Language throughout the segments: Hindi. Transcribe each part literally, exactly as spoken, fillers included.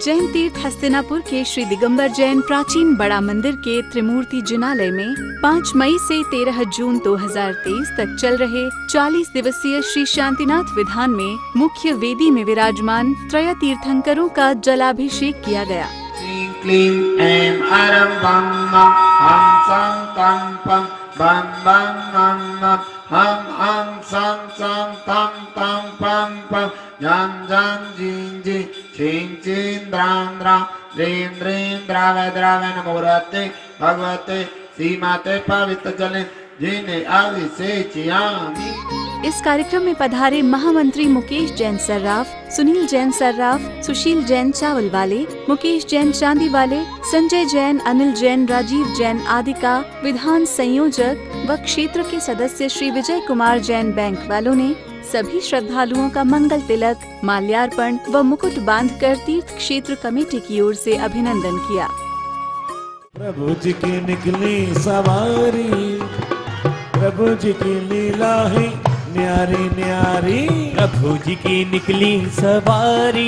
जैन तीर्थ हस्तिनापुर के श्री दिगंबर जैन प्राचीन बड़ा मंदिर के त्रिमूर्ति जिनालय में पाँच मई से तेरह जून दो हज़ार तेईस तक चल रहे चालीस दिवसीय श्री शांतिनाथ विधान में मुख्य वेदी में विराजमान त्रय तीर्थंकरों का जलाभिषेक किया गया। क्लीं ऐं अरं बं मं हं सं तं पं बं बं मं मं हं हं सं सं तं तं पं पं जं जं जिं जिं छिं छिं द्रां द्रां द्रीं द्रीं द्रावय द्रावय नमोरते भगवते श्रीमाते पवित्र जले जिन्हें अभिषेचयामि। इस कार्यक्रम में पधारे महामंत्री मुकेश जैन सर्राफ, सुनील जैन सर्राफ, सुशील जैन चावल वाले, मुकेश जैन चांदी वाले, संजय जैन, अनिल जैन, राजीव जैन आदि का विधान संयोजक व क्षेत्र के सदस्य श्री विजय कुमार जैन बैंक वालों ने सभी श्रद्धालुओं का मंगल तिलक, माल्यार्पण व मुकुट बांधकर तीर्थ क्षेत्र कमेटी की ओर से अभिनंदन किया। प्रभु जी की निकली सवारी, प्रभु जी की लीला है न्यारी न्यारी, प्रभु जी की निकली सवारी,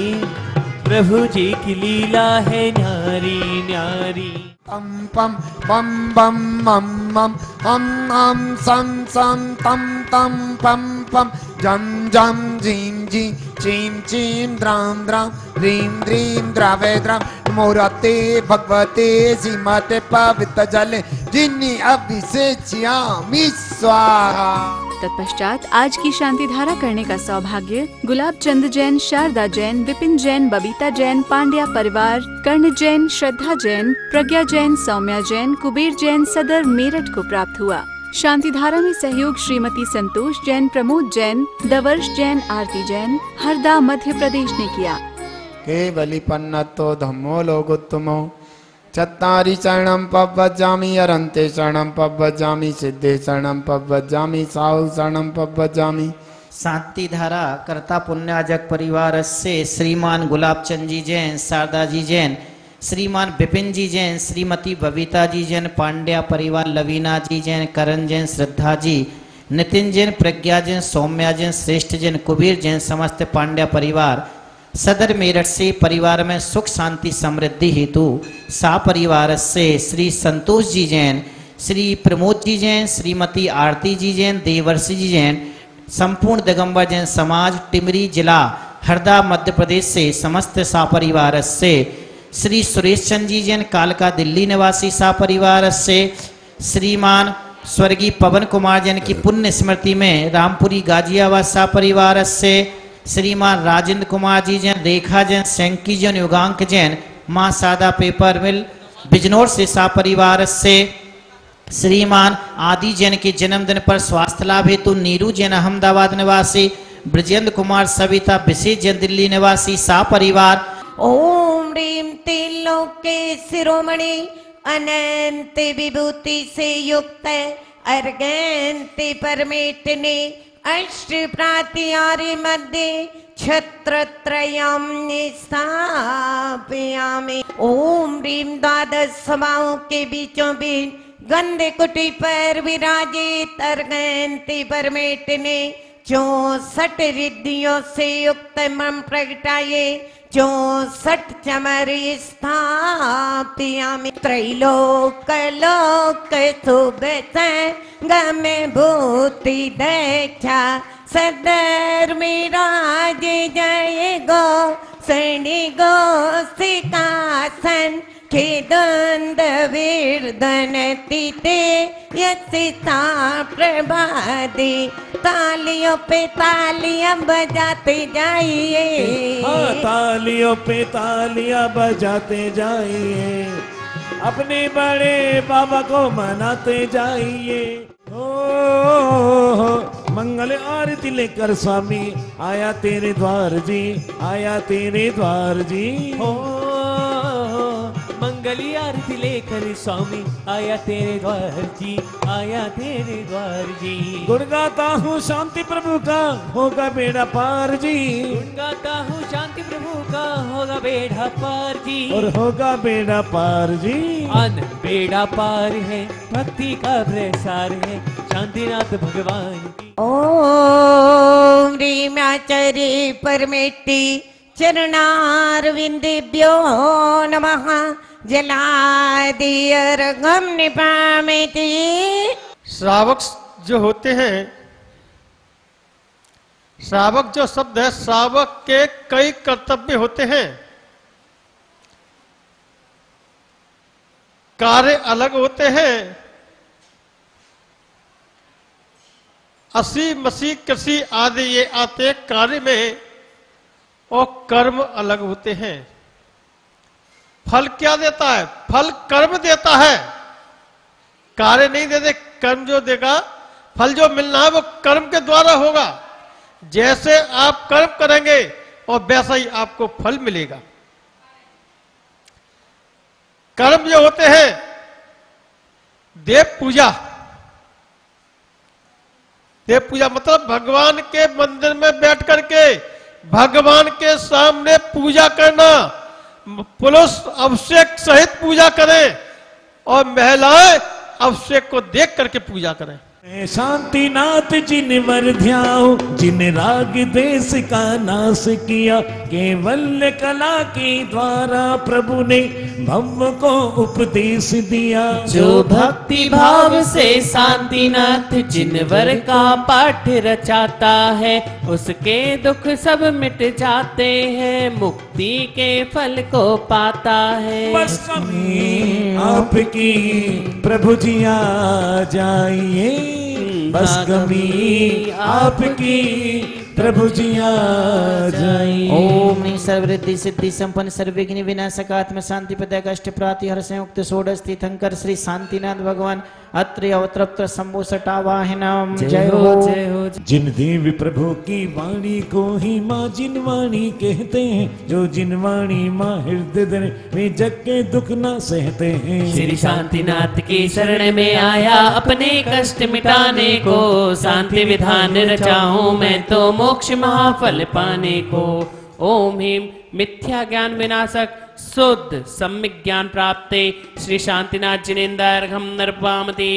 प्रभु जी की लीला है न्यारी न्यारी। पम पम पम बम मम मम हम हम सं सं तम तम पम पम जम जम झीम झी चीम चीम द्राम द्राम ह्रीं ह्रीं द्रावे द्राम नमोरते भगवते श्रीमते पवित्र जले जिन्नी अभिषेचयामि स्वाहा। तत्पश्चात आज की शांति धारा करने का सौभाग्य गुलाब चंद जैन, शारदा जैन, विपिन जैन, बबीता जैन, पांड्या परिवार, कर्ण जैन, श्रद्धा जैन, प्रज्ञा जैन, सौम्या जैन, कुबेर जैन, सदर मेरठ को प्राप्त हुआ। शांति धारा में सहयोग श्रीमती संतोष जैन, प्रमोद जैन, दवर्ष जैन, आरती जैन, हरदा मध्य प्रदेश ने किया। केवली पन्नतो धम्मो लोकोत्तमो चत्तारि शरणं पव्वजामि अरन्ते शरणं पव्वजामि सिद्धे शरणं पव्वजामि साहु शरणं पव्वजामि। शांति धारा कर्ता पुण्याजक परिवार से श्रीमान गुलाबचंद जी जैन, शारदा जी जैन, श्रीमान विपिन जी जैन, श्रीमती बबीता जी जैन, पांड्या परिवार, लवीना जी जैन, करण जैन, श्रद्धा जी, नितिन जैन, प्रज्ञा जैन, सौम्या जैन, श्रेष्ठ जैन, कुबेर जैन, समस्त पांड्या परिवार, सदर मेरठ से परिवार में सुख शांति समृद्धि हेतु सा परिवार से श्री संतोष जी जैन, श्री प्रमोद जी जैन, श्रीमती आरती जी जैन, देवर्षि जी जैन, संपूर्ण दिगंबर जैन समाज टिमरी जिला हरदा मध्य प्रदेश से समस्त सा परिवार से श्री सुरेश चंद जी जैन, कालका दिल्ली निवासी सा परिवार से श्रीमान स्वर्गीय पवन कुमार जैन की पुण्य स्मृति में रामपुरी गाजियाबाद सा परिवार से श्रीमान राजेंद्र कुमार जी जैन, रेखा जैन, सेंकी जैन, युगांक जैन, माँ सादा पेपर मिल बिजनौर से सा परिवार से श्रीमान आदि जैन के जन्मदिन पर स्वास्थ्य लाभ हेतु नीरू जैन अहमदाबाद निवासी, ब्रजेंद्र कुमार सविता विशेष जैन दिल्ली निवासी सा परिवार। ओम ह्रीं त्रिलोके शिरोमणि अनंत विभूति से युक्त अर्गंत परमेष्ठिने अष्ट प्रात्यारि मध्ये छत्र त्रयं स्थापयामि। ओम ह्रीं द्वादश सभाओं के बीचों बीच गंधे कुटी पर विराजित अर्गंती परमेष्ठिने चौसठ रिद्धियों से युक्त मम प्रगटाये चौसठ चमर स्थापयामि। त्रैलोक लोक शुभ संगम भूति दक्षा सदर मिराज जय गो सैनि गो सिकासन खेदंद वीरधन तीते यसिता प्रभादे। तालियों पे तालियां बजाते जाइए, हाँ तालियों पे तालियां बजाते जाइए, अपने बड़े बाबा को मनाते जाइए। ओ, ओ, ओ मंगल आरती लेकर स्वामी आया तेरे द्वार जी, आया तेरे द्वार जी। ओ मंगली आरती लेकर स्वामी आया तेरे द्वार जी, आया तेरे द्वार जी। गुण गाता हूँ शांति प्रभु का होगा बेड़ा पार जी, गुण गाता हूँ शांति प्रभु का होगा बेड़ा पार जी, और होगा बेड़ा पार जी। आनंद बेड़ा पार है, भक्ति का प्रसार है, शांतिनाथ भगवान की। ओम ह्रीं आचरे परमेष्टि चरणारविंदेभ्यो नमः जलादिर्घं निपामेति। श्रावक जो होते हैं, श्रावक जो शब्द है, श्रावक के कई कर्तव्य होते हैं, कार्य अलग होते हैं। असी मसी कृषि आदि ये आते हैं कार्य में, और कर्म अलग होते हैं। फल क्या देता है? फल कर्म देता है, कार्य नहीं देते। कर्म जो देगा, फल जो मिलना है वो कर्म के द्वारा होगा। जैसे आप कर्म करेंगे और वैसा ही आपको फल मिलेगा। कर्म जो होते हैं, देव पूजा। देव पूजा मतलब भगवान के मंदिर में बैठ करके भगवान के सामने पूजा करना। पुरुष अभिषेक सहित पूजा करें और महिलाएं अभिषेक को देख करके पूजा करें। शांतिनाथ जिन वर ध्याओ, जिन राग देश का नाश किया, केवल कला के द्वारा प्रभु ने भव को उपदेश दिया। जो भक्ति भाव से शांतिनाथ जिन वर का पाठ रचाता है, उसके दुख सब मिट जाते हैं, मुक्ति के फल को पाता है। बस कमी आपकी प्रभु जी आ जाइए, बस कमी आपकी प्रभु जी आ जाइए। ओम सर्वृद्धि सिद्धि संपन्न सर्वविघ्न विनाशकात्म शांति प्रदायक अष्ट प्रातिहर संयुक्त षोडश तीर्थंकर श्री शांतिनाथ भगवान अत्रि अवतृप्त शंभु सटावाहनम। जय हो जय हो। जिन देवी प्रभु की वाणी को ही माँ जिन वाणी कहते हैं, जो जिन वाणी माँ हृदय धरे वे जग के दुख न सहते हैं। श्री शांतिनाथ की शरण में आया अपने कष्ट मिटाने को, शांति विधान रचाऊं मैं तो मोक्ष महाफल पाने को। ओम ह्रीम मिथ्या ज्ञान विनाशक शुद्ध सम्यक ज्ञान प्राप्ते श्री शांतिनाथ जिनेन्द्रघम नरपामति।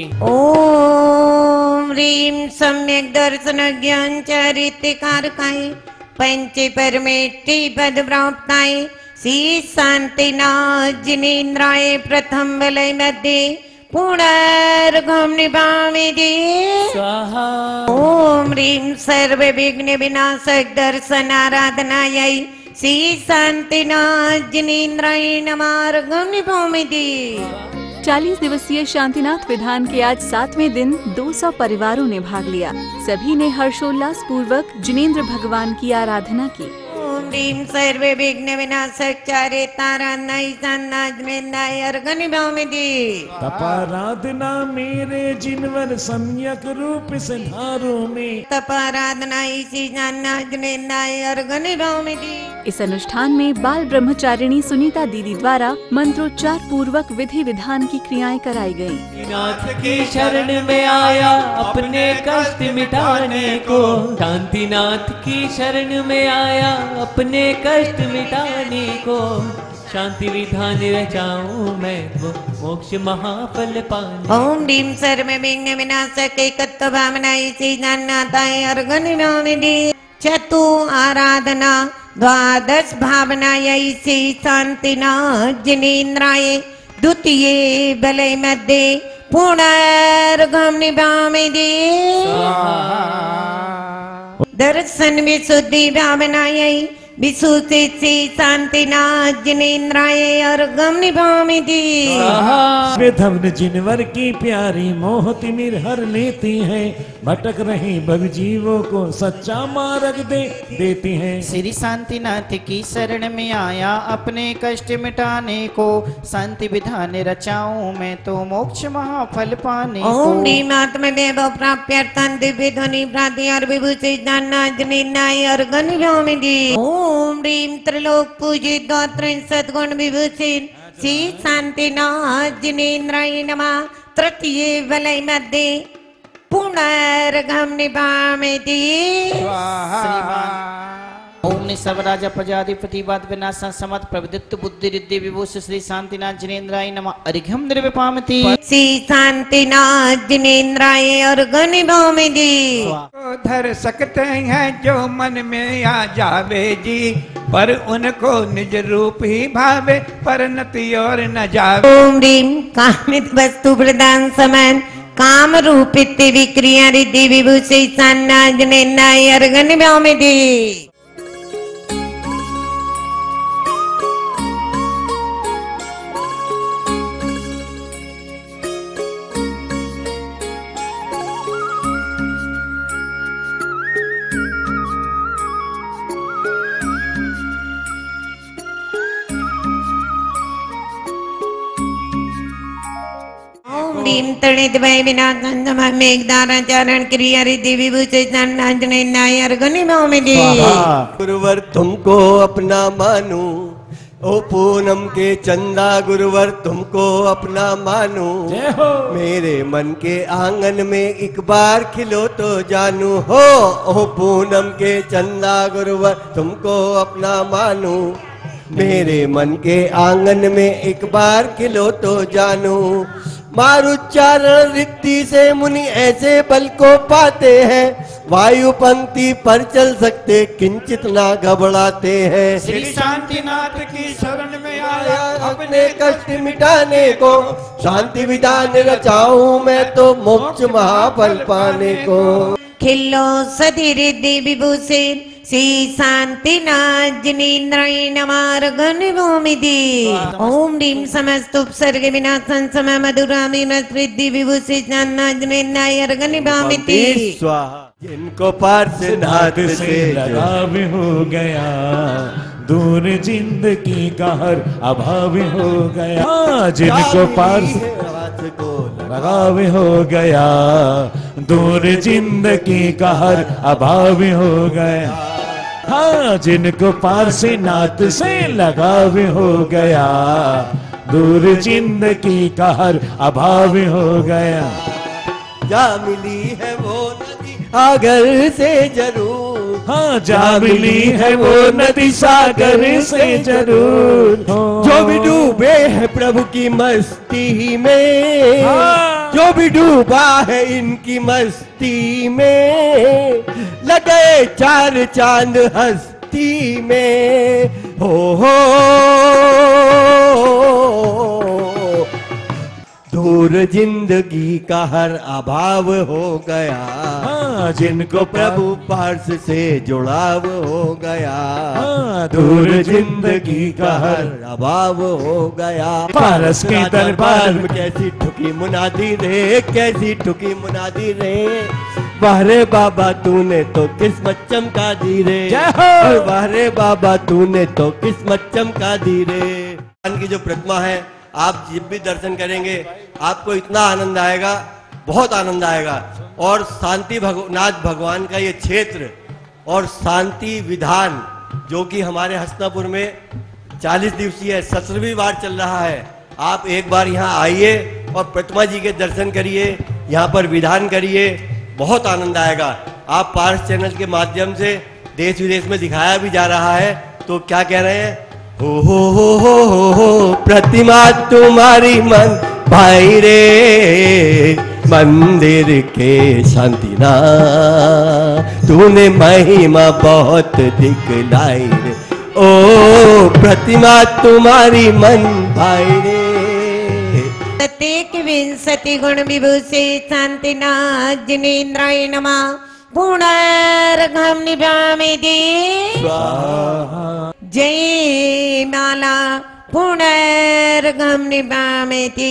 ओम ह्रीं सम्यक दर्शन ज्ञान चरित्रकारकाय पंचे परमेष्टि पद प्राप्ताय श्री शांतिनाथ जिनेन्द्राय प्रथम वलय मध्ये पुनर्घम निपामेति। स्वाहा। ओम ह्रीं सर्व विघ्न विनाशक दर्शन आराधनायै श्री शांतिनाथ जिनेन्द्राय नमः निपामेति। चालीस दिवसीय शांतिनाथ विधान के आज सातवें दिन दो सौ परिवारों ने भाग लिया। सभी ने हर्षोल्लास पूर्वक जिनेन्द्र भगवान की आराधना की। ओम ह्रीं सर्व विघ्न विनाशक चारिताराधनाय सन्नाथमेन्दाय अर्घ्य निपामेति। तपाराधना मेरे जिनवर सम्यक रूप से धारो में, तपाराधनाय श्री सन्नाथमेन्दाय अर्घ्य निपामेति। इस अनुष्ठान में बाल ब्रह्मचारिणी सुनीता दीदी द्वारा मंत्रोच्चार पूर्वक विधि विधान की क्रियाएं कराई गयी। नाथ की शरण में आया अपने कष्ट मिटाने को, शांतिनाथ की शरण में आया अपने कष्ट मिटाने को, शांति विधान रचाऊं मैं तो मोक्ष महाफल पाने। ओम ह्रीं सर्व विघ्न विनाशक एकत्व भावनाय श्री जगन्नाथाय अर्घ्य निपामेति। चतु आराधना द्वादश भावनाय श्री शांतिनाथ जिनेन्द्राय द्वितीय वलय मध्ये पुनर्घम निपामेति। दर्शन विशुद्धि भावनाय विशुद्धि श्री शांतिनाथ जिनेन्द्राय अर्घ्यम निपामेति। धवन जिनवर की प्यारी मोहती मिर हर लेती है, भटक रही भव जीवों को सच्चा मार्ग दे देती है। श्री शांतिनाथ की शरण में आया अपने कष्ट मिटाने को, शांति विधान रचाऊं मैं तो मोक्ष महाफल पाने को। ओम ह्रीं आत्मवैभव प्राप्त्यर्थं दिव्य ध्वनि प्राप्ति और विभूषि जगन्नाथ जिनेन्द्राय अर्घ्य निपामेति। ओम ह्रीं त्रिलोक पूजित द्वात्रिंशत् गुण विभूषित श्री शांतिनाथ जिनेन्द्राय नमः तृतीय वलय मध्ये पुनर्घम निपामेति। ओम निसवराज प्रजाधिपति वाद विनाशन समत प्रविदित बुद्धि रिद्धि विभूष श्री शांतिनाथ जिनेन्द्राय नमः अर्घ्यम निपामेति। श्री शांतिनाथ जिनेन्द्राय अर्घ्य निपामेति। धर सकते हैं जो मन में आ जावे जी, पर उनको निज रूप ही भावे परनति और न जावे। ओम ह्रीम कामित वस्तु प्रदान समान काम रूपित विक्रिया रिद्धि विभूषि सान्नाजने नाय अर्गन व्योमिति। ीम तणित वै बिना गंधम मेघदारा चरण क्रिया रिद्धि विभूषि नाजने नायर गुनि मोमिदी। गुरुवर तुमको अपना मानू, ओ पूनम के चंदा गुरुवर तुमको अपना मानू। मेरे मन के आंगन में एक बार खिलो तो जानू हो। ओ पूनम के चंदा गुरुवर तुमको अपना मानू। मेरे मन के आंगन में एक बार खिलो तो जानू। मारुच्चारण रिद्धि से मुनि ऐसे बल को पाते हैं, वायु पंक्ति पर चल सकते किंचित ना घबराते हैं। श्री शांतिनाथ की शरण में आया अपने कष्ट मिटाने को, शांति विधान रचाऊं मैं तो मोक्ष महाफल पाने को। खिल्लो सदी रिद्धि विभूषि श्री शांतिनाजनी नमार गण भूमिदी। ओम ह्रीम समस्त उपसर्ग विनाशन समय मधुरामी रिद्धि विभूषि नाजने नायर गण भूमिदी। जिनको पार्श्वनाथ से लगाव हो गया, दूर जिंदगी का हर अभाव हो गया। जिनको पार्श्व को लगाव हो गया, दूर जिंदगी का हर अभाव हो गया। हाँ, जिनको पार्श्वनाथ से लगाव हो गया, दूर जिंदगी का हर अभाव हो गया। जा मिली है वो नदी सागर से जरूर। हाँ, जा मिली है वो नदी सागर से जरूर। जो भी डूबे है प्रभु की मस्ती में, हाँ। जो भी डूबा है इनकी मस्ती में, लगे चार चांद हस्ती में। हो हो दूर जिंदगी का हर अभाव हो गया। हाँ, जिनको प्रभु पार्श से जुड़ाव हो गया। हाँ, दूर जिंदगी का हर अभाव हो गया। पारस के दरबार में कैसी ठुकी मुनादी रे, कैसी ठुकी मुनादी रे। वाहरे बाबा तूने तो किस्मत चमका दी रे। वाहरे बाबा तूने तो किस्मत चमका दी रे। भगवान की जो प्रतिमा है, आप जब भी दर्शन करेंगे आपको इतना आनंद आएगा, बहुत आनंद आएगा। और शांति भगनाथ भगवान का ये क्षेत्र और शांति विधान जो कि हमारे हसनापुर में चालीस दिवसीय सत्रहवीं बार चल रहा है। आप एक बार यहाँ आइए और प्रतिमा जी के दर्शन करिए, यहाँ पर विधान करिए, बहुत आनंद आएगा। आप पारस चैनल के माध्यम से देश विदेश में दिखाया भी जा रहा है। तो क्या कह रहे हैं? हो हो हो हो हो हो प्रतिमा तुम्हारी मन भाई रे, मंदिर के शांतिनाथ तूने महिमा बहुत दिखलाई रे। ओ प्रतिमा तुम्हारी मन भाई रे। प्रत्येक विंशति गुण विभूषि शांतिनाथ जिनेन्द्राय नमः। पुनर्गम निभामिति जय माला पुनर्गम निभामिति।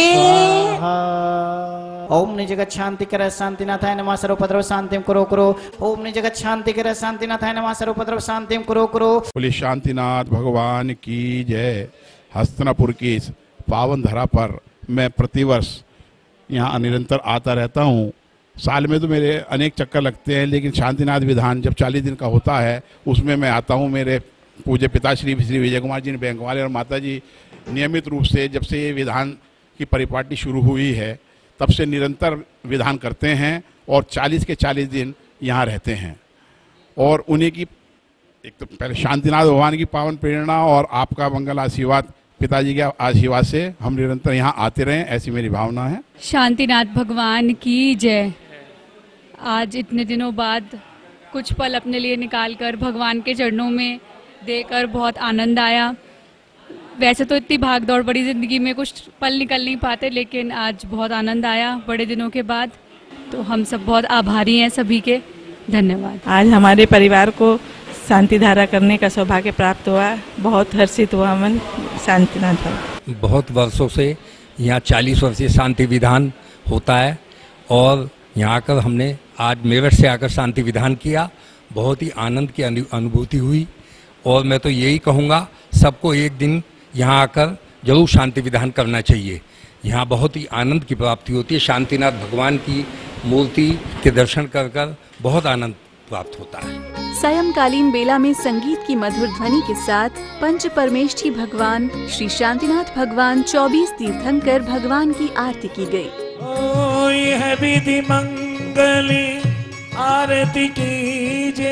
ओम नि जगत शांति कर शांतिनाथाय नमः। सर्वोपद्रव शांतिम करो करो। ओम नि जगत शांति कर शांतिनाथाय नमः। सर्वोपद्रव शांतिम करो करो। बोले शांतिनाथ भगवान की जय। हस्तिनापुर की इस पावन धरा पर मैं प्रतिवर्ष यहाँ निरंतर आता रहता हूँ। साल में तो मेरे अनेक चक्कर लगते हैं, लेकिन शांतिनाथ विधान जब चालीस दिन का होता है उसमें मैं आता हूँ। मेरे पूज्य पिताश्री श्री विजय कुमार जी ने बैंक वाले और माता जी नियमित रूप से जब से ये विधान की परिपाटी शुरू हुई है तब से निरंतर विधान करते हैं और चालीस के चालीस दिन यहाँ रहते हैं। और उन्हीं की एक तो पहले शांतिनाथ भगवान की पावन प्रेरणा और आपका मंगल आशीर्वाद, पिताजी के आशीर्वाद से हम निरंतर यहाँ आते रहें, ऐसी मेरी भावना है। शांतिनाथ भगवान की जय। आज इतने दिनों बाद कुछ पल अपने लिए निकालकर भगवान के चरणों में देकर बहुत आनंद आया। वैसे तो इतनी भाग दौड़ बड़ी ज़िंदगी में कुछ पल निकल नहीं पाते, लेकिन आज बहुत आनंद आया बड़े दिनों के बाद। तो हम सब बहुत आभारी हैं सभी के। धन्यवाद। आज हमारे परिवार को शांति धारा करने का सौभाग्य प्राप्त हुआ। बहुत हर्षित हुआ मन। शांतिनाथ भाई, बहुत वर्षों से यहाँ चालीस वर्षीय शांति विधान होता है और यहाँ आकर हमने आज मेरठ से आकर शांति विधान किया। बहुत ही आनंद की अनुभूति हुई और मैं तो यही कहूँगा सबको एक दिन यहाँ आकर जरूर शांति विधान करना चाहिए। यहाँ बहुत ही आनंद की प्राप्ति होती है। शांतिनाथ भगवान की मूर्ति के दर्शन कर कर बहुत आनंद प्राप्त होता है। सायंकालीन बेला में संगीत की मधुर ध्वनि के साथ पंच परमेष्ठी भगवान श्री शांतिनाथ भगवान चौबीस तीर्थंकर भगवान की आरती की गई। ओ यह विधि मंगली आरती कीजे,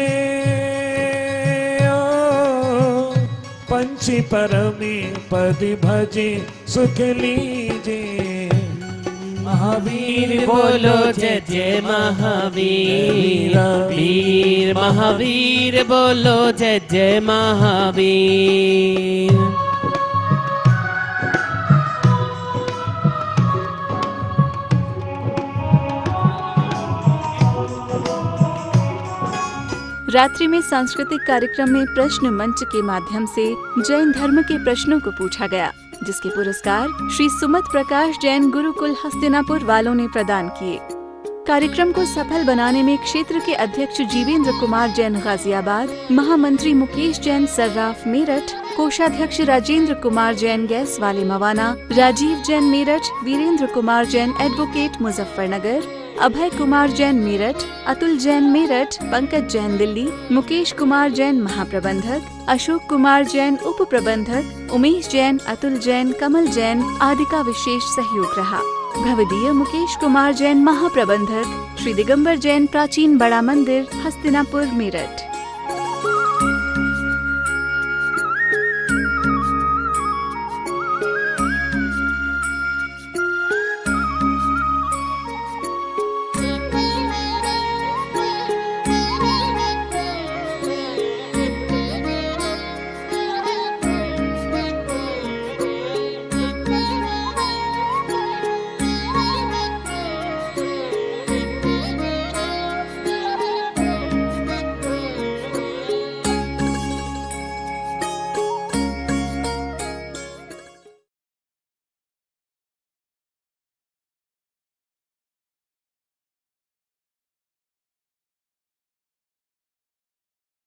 पंच परमे पद भजे सुख लीजे। महावीर बोलो जय जय महावीर, वीर महावीर बोलो जय जय महावीर। रात्रि में सांस्कृतिक कार्यक्रम में प्रश्न मंच के माध्यम से जैन धर्म के प्रश्नों को पूछा गया, जिसके पुरस्कार श्री सुमत प्रकाश जैन गुरुकुल हस्तिनापुर वालों ने प्रदान किए। कार्यक्रम को सफल बनाने में क्षेत्र के अध्यक्ष जीवेंद्र कुमार जैन गाजियाबाद, महामंत्री मुकेश जैन सर्राफ मेरठ, कोषाध्यक्ष राजेंद्र कुमार जैन गैस वाले मवाना, राजीव जैन मेरठ, वीरेंद्र कुमार जैन एडवोकेट मुजफ्फरनगर, अभय कुमार जैन मेरठ, अतुल जैन मेरठ, पंकज जैन दिल्ली, मुकेश कुमार जैन महाप्रबंधक, अशोक कुमार जैन उप प्रबंधक, उमेश जैन, अतुल जैन, कमल जैन आदि का विशेष सहयोग रहा। भवदीय मुकेश कुमार जैन महाप्रबंधक, श्री दिगंबर जैन प्राचीन बड़ा मंदिर हस्तिनापुर मेरठ।